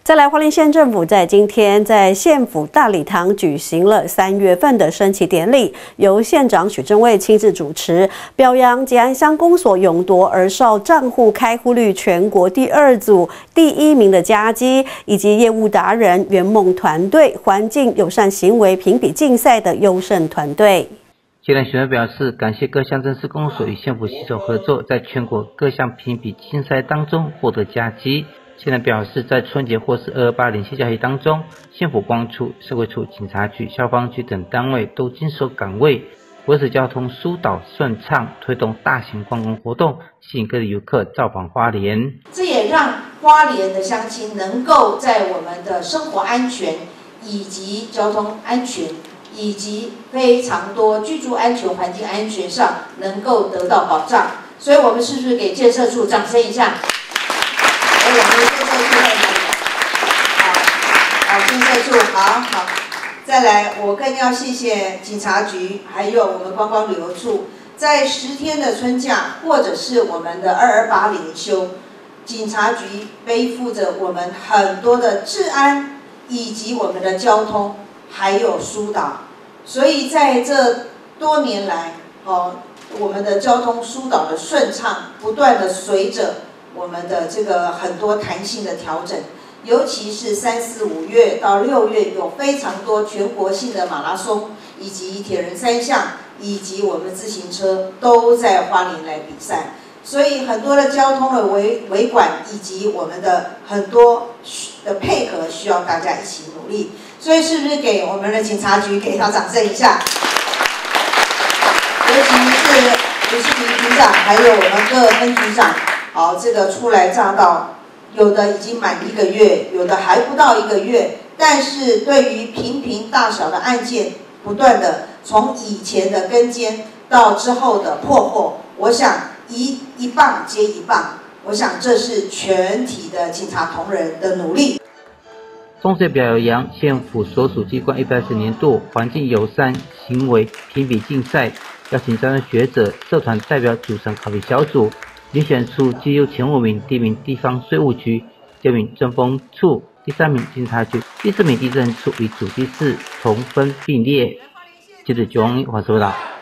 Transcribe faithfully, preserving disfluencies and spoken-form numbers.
再来，花莲县政府在今天在县府大礼堂举行了三月份的升旗典礼，由县长许正卫亲自主持，表扬吉安乡公所勇夺儿少账户开户率全国第二组第一名的佳绩，以及业务达人圆梦团队环境友善行为评比竞赛的优胜团队。 接连学员表示，感谢各乡镇市公所与县府携手合作，在全国各项评比竞赛当中获得佳绩。现在表示，在春节或是二二八连续假期当中，县府光处、社会处、警察局、消防局等单位都坚守岗位，维持交通疏导顺畅，推动大型观光活动，吸引各地游客造访花莲。 这也让花莲的乡亲能够在我们的生活安全以及交通安全以及非常多居住安全、环境安全上能够得到保障。所以我们是不是给建设处掌声一下？我们建设处在哪里？好，好，建设处，好好。再来，我更要谢谢警察局，还有我们观光旅游处，在十天的春假，或者是我们的二二八连休，警察局背负着我们很多的治安，以及我们的交通，还有疏导。所以在这多年来，哦，我们的交通疏导的顺畅，不断的随着我们的这个很多弹性的调整，尤其是三四五月到六月有非常多全国性的马拉松，以及铁人三项，以及我们自行车都在花莲来比赛，所以很多的交通的维维管以及我们的很多的配合需要大家一起努力，所以是不是给我们的警察局给他掌声一下？尤其是刘世平局长，还有我们各分局长。好，这个初来乍到，有的已经满一个月，有的还不到一个月。但是对于频频大小的案件，不断的从以前的跟监到之后的破获，我想一一棒接一棒，我想这是全体的警察同仁的努力。 同时表扬县府所属机关一百二十年度环境友善行为评比竞赛，邀请专业学者、社团代表组成考评小组。遴选出绩优前五名，第一名地方税务局，第二名政风处，第三名警察局，第四名地震处与主第四同分并列。记者九王华收到。